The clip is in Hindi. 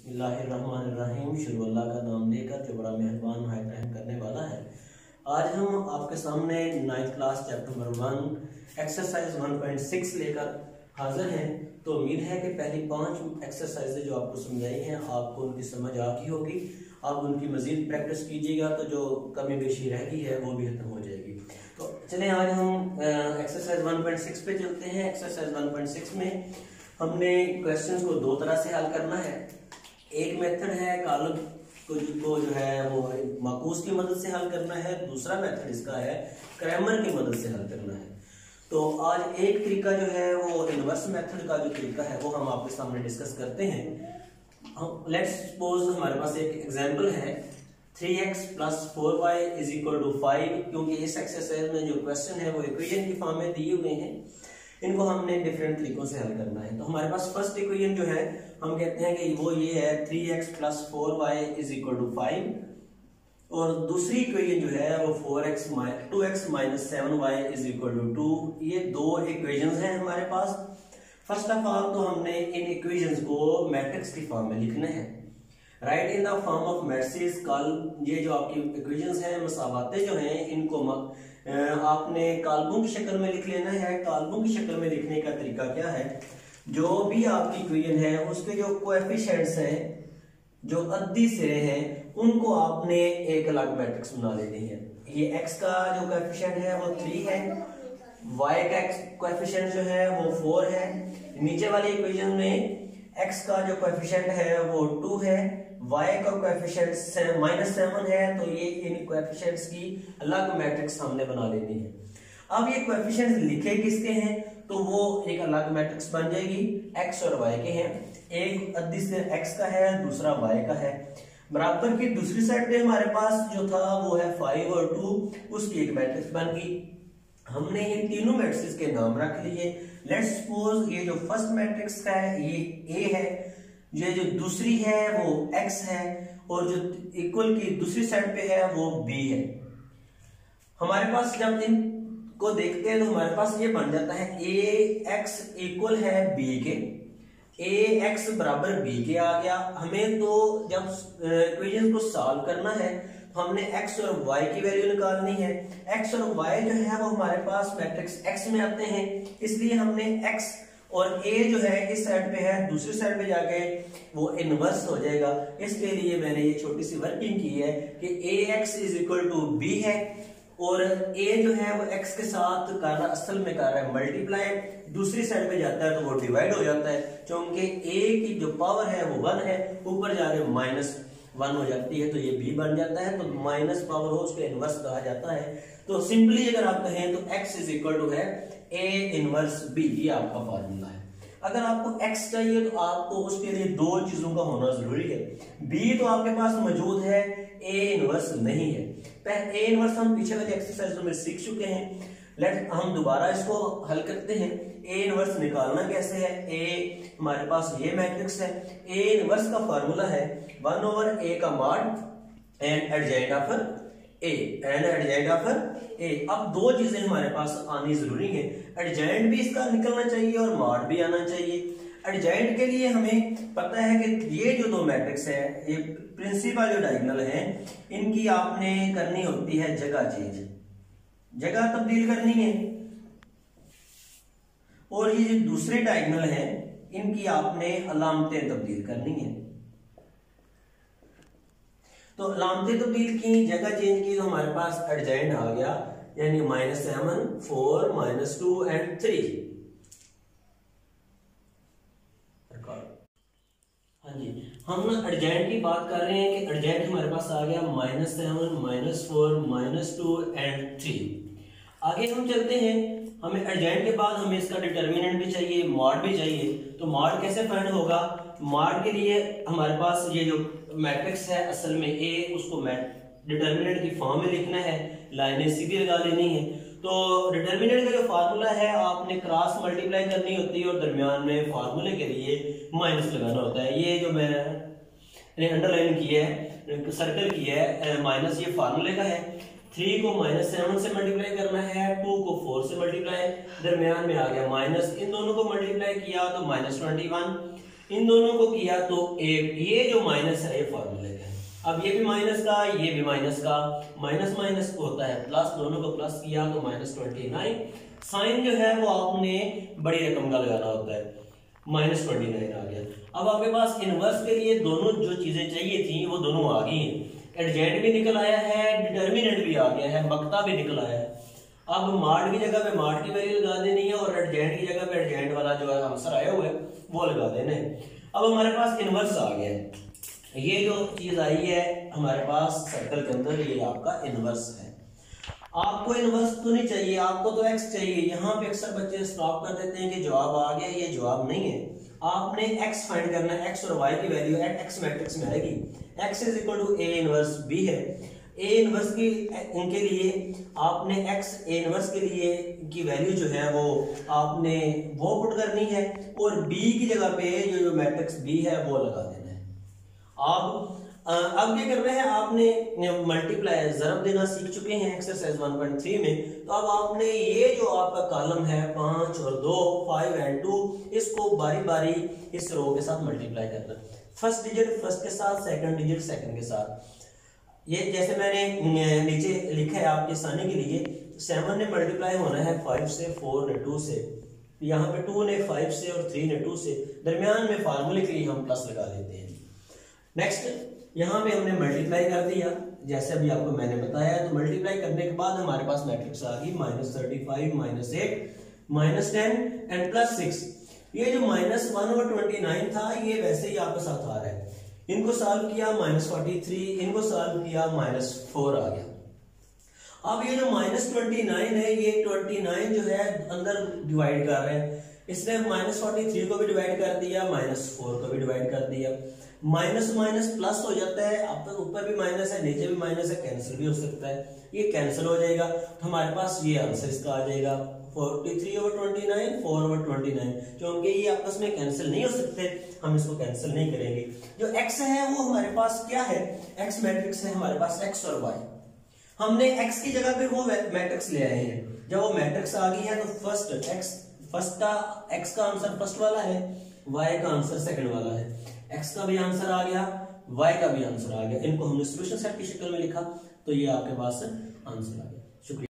बिस्मिल्लाहिर्रहमानिर्रहीम। शुरू अल्लाह का नाम लेकर जो बड़ा मेहरबान रहम करने वाला है। आज हम आपके सामने 9th class chapter number 1 exercise 1.6 लेकर हाजिर हैं। तो उम्मीद है कि पहली 5 एक्सरसाइजेज जो आपको समझाई हैं आपको उनकी समझ आ गई होगी। आप उनकी मजीद प्रैक्टिस कीजिएगा तो जो कमी बेशी रह गई है वो भी खत्म हो जाएगी। तो चलें आज हम एक्सरसाइज 1.6 पे चलते हैं। एक्सरसाइज 1.6 में हमने क्वेश्चंस को दो तरह से हल करना है। एक मेथड है कॉलम को जो है वो माकूस की मदद से हल करना है, दूसरा मेथड इसका है क्रैमर की मदद से हल करना है। तो आज एक तरीका जो है वो इनवर्स मेथड का जो तरीका है वो हम आपके सामने डिस्कस करते हैं। लेट्स सपोज हमारे पास एक एग्जांपल है 3x + 4y = 5। क्योंकि इस एक्सरसाइज में जो क्वेश्चन है वो इक्वेशन की फॉर्म में दिए हुए हैं, इनको हमने डिफरेंट तरीकों से हल करना है। तो हमारे पास फर्स्ट इक्वेशन जो है हम कहते हैं कि वो ये है 3x + 4y = 5 और दूसरी इक्वेशन जो है वो 2x - 7y = 2। ये दो इक्वेशंस हैं हमारे पास। फर्स्ट ऑफ ऑल तो हमने इन इक्वेशंस को मैट्रिक्स की फॉर्म में लिखना है। Right in the form of matrix. कल ये जो आपकी इक्वेशंस हैं मसावाते जो हैं इनको आपने काल्पों की शक्ल में लिख लेना है। काल्पों की शक्ल में लिखने का तरीका क्या है, जो भी आपकी इक्वेशन है उसके जो कोएफिशिएंट्स हैं, जो अद्दी सिरे हैं, उनको आपने एक अलग मैट्रिक्स बना लेनी है। ये x का जो कोएफिशिएंट है वो 3 है, y का कोएफिशिएंट जो है वो 4 है। नीचे वाली इक्वेशन में x का जो कोएफिशिएंट है वो 2 है, y का कोएफिशिएंट -7 है। तो ये इन कोएफिशिएंट्स की अलग मैट्रिक्स हमने बना लेनी है। अब ये कोएफिशिएंट्स लिखे किसके हैं तो वो एक अलग मैट्रिक्स बन जाएगी। x और y के हैं, एक अद्दी से x का है, दूसरा y का है। बराबर की दूसरी साइड पे हमारे पास जो था वो है 5 और 2, उसकी एक मैट्रिक्स बन गई। हमने इन तीनों मैट्रिक्स के नाम रख लिए। लेट्स सपोज ये जो फर्स्ट मैट्रिक्स का है ये A है, ये जो दूसरी है वो x है और जो इक्वल की दूसरी साइड पे है वो b है। हमारे पास जब इनको देखते हैं तो हमारे पास ये बन जाता है ax इक्वल है b के, ax बराबर b के आ गया। हमें तो जब इक्वेशन को सॉल्व करना है तो हमने x और y की वैल्यू निकालनी है। x और y जो है वो हमारे पास मैट्रिक्स x में आते हैं, इसलिए हमने x और a जो है इस साइड पे है, दूसरी साइड पे जाके वो इनवर्स हो जाएगा। इसके लिए मैंने ये छोटी सी वर्किंग की है कि ax = b है और a जो है वो x के साथ कर रहा असल में कर रहा है मल्टीप्लाई, दूसरी साइड पे जाता है तो वो डिवाइड हो जाता है। क्योंकि a की जो पावर है वो 1 है, ऊपर जाके -1 हो जाती है तो ये b बन जाता है। तो माइनस पावर हो उसको इनवर्स कहा जाता है। तो सिंपली अगर आप कहें तो x = है a इनवर्स b, ये आपका फार्मूला है। अगर आपको x चाहिए तो आपको उसके लिए दो चीजों का होना जरूरी है। b तो आपके पास मौजूद है, a इनवर्स नहीं है। a इनवर्स हम पीछे वाली एक्सरसाइजों में सीख चुके हैं। हम दोबारा इसको हल करते हैं। a इनवर्स निकालना कैसे है। a हमारे पास ये मैट्रिक्स है, a इनवर्स का फार्मूला है 1/a का mod and adjoint of a। अब दो चीजें हमारे पास आनी जरूरी है, एडजेंट भी इसका निकलना चाहिए और मॉड भी आना चाहिए। एडजेंट के लिए हमें पता है कि ये जो दो मैट्रिक्स है, ये प्रिंसिपल जो डायगोनल है, इनकी आपने करनी होती है जगह चेंज, जगह तब्दील करनी है। और ये जो दूसरे डायगोनल है इनकी आपने अलामतें तब्दील करनी है। तो अलामतें तब्दील की, जगह चेंज की, तो हमारे पास एडजेंट आ गया, यानी -7, 4, -2 एंड 3। हाँ जी, हम एडजेंट की बात कर रहे हैं कि एडजेंट हमारे पास आ गया -7, -4, -2 एंड 3। आगे हम चलते हैं। हमें एडजेंट के बाद हमें इसका डिटर्मिनेंट भी चाहिए, मॉड भी चाहिए। तो मॉड कैसे फाइंड होगा। मॉड के लिए हमारे पास ये जो मैट्रिक्स है असल में a, उसको डिटर्मिनेंट की फॉर्म में लिखना है, लाइनें सीधी लगा लेनी है। तो डिटर्मिनेंट का जो फार्मूला है आपने क्रॉस मल्टीप्लाई करनी होती है और दरमियान में फार्मूले के लिए माइनस लगाना होता है। ये जो मैंने अंडरलाइन किया है, सर्कल किया है, माइनस ये फार्मूले का है। 3 को -7 से मल्टीप्लाई करना है, 2 को 4 से मल्टीप्लाई, दरमियान में आ गया माइनस, इन दोनों को मल्टीप्लाई किया तो -21, इन दोनों को किया तो ये जो माइनस है ये फॉर्मूले का है। अब ये भी माइनस का, ये भी माइनस का, माइनस माइनस होता है प्लस, दोनों को प्लस किया तो -29। साइन जो है वो आपने बड़ी रकम का लगाना होता है, -29 आ गया। अब आपके पास इनवर्स के लिए दोनों जो चीजें चाहिए थी वो दोनों आ गई हैं। एडजेंट भी निकल आया है, डिटर्मिनेंट भी आ गया है, मक्ता भी निकल आया है। अब मार्ड की जगह पे मार्ड की वैल्यू लगा देनी है और एडजेंट की जगह पे एडजेंट वाला जो है आंसर आया हुआ है वो लगा देना है। अब हमारे पास इनवर्स आ गया है, ये जो चीज आई है हमारे पास सर्कल के अंदर, ये आपका इनवर्स है। आपको इनवर्स तो नहीं चाहिए, आपको तो एक्स चाहिए। यहाँ पे अक्सर बच्चे स्टॉप कर देते हैं कि जवाब आ गया, ये जवाब नहीं है। आपने एक्स फाइंड करना है, एक्स और वाई की वैल्यू एट एक्स मैट्रिक्स में आएगी। X is equal to A inverse B है। ए इनवर्स की इनके लिए आपने एक्स ए इनवर्स के लिए की वैल्यू जो है वो आपने वो पुट करनी है और बी की जगह पे जो मैट्रिक्स बी है वो लगा देना है। अब क्या करना है, आपने मल्टीप्लाई ज़रब देना सीख चुके हैं एक्सरसाइज 1.3 में। तो अब आपने ये जो आपका कॉलम है 5 और 2, 5 एंड 2, इसको बारी बारी इस रो के साथ मल्टीप्लाई करना। फर्स्ट डिजिट फर्स्ट के साथ, सेकंड डिजिट सेकंड के साथ। ये जैसे मैंने नीचे लिखा है आपके आसानी के लिए, 7 ने मल्टीप्लाई होना है 5 से, 4 ने 2 से, यहाँ पे 2 ने 5 से और 3 ने 2 से, दरमियान में फार्मूले के लिए हम प्लस लगा देते हैं। नेक्स्ट यहाँ पे हमने मल्टीप्लाई कर दिया जैसे अभी आपको मैंने बताया। तो मल्टीप्लाई करने के बाद हमारे पास मैट्रिक्स आ गई -35, -8, -10 एंड +6। ये जो -1/29 था ये वैसे ही आपके साथ आ रहा है। इनको सॉल्व किया -43, इनको सॉल्व किया -4 आ गया। अब ये जो -29 है, ये 29 जो है अंदर डिवाइड कर रहे हैं, इसने -43 को भी डिवाइड कर दिया, -4 को भी डिवाइड कर दिया। माइनस माइनस प्लस हो जाता है, अब तक ऊपर भी माइनस है नीचे भी माइनस है, कैंसिल भी हो सकता है, ये कैंसिल हो जाएगा। तो हमारे पास ये आंसर इसका आ जाएगा 43/29, 4/29। क्योंकि ये आपस में कैंसिल नहीं हो सकते, हम इसको कैंसिल नहीं करेंगे। जो x है वो हमारे पास क्या है, x मैट्रिक्स है हमारे पास, x और y। हमने x की जगह पे वो मैट्रिक्स ले आए हैं। जब वो मैट्रिक्स आ गई है तो x का आंसर फर्स्ट वाला है, y का आंसर सेकंड वाला है। x का भी आंसर आ गया, y का भी आंसर आ गया। इनको हमने सॉल्यूशन सेट की शक्ल में लिखा तो ये आपके पास आंसर आ गया। शुक्रिया।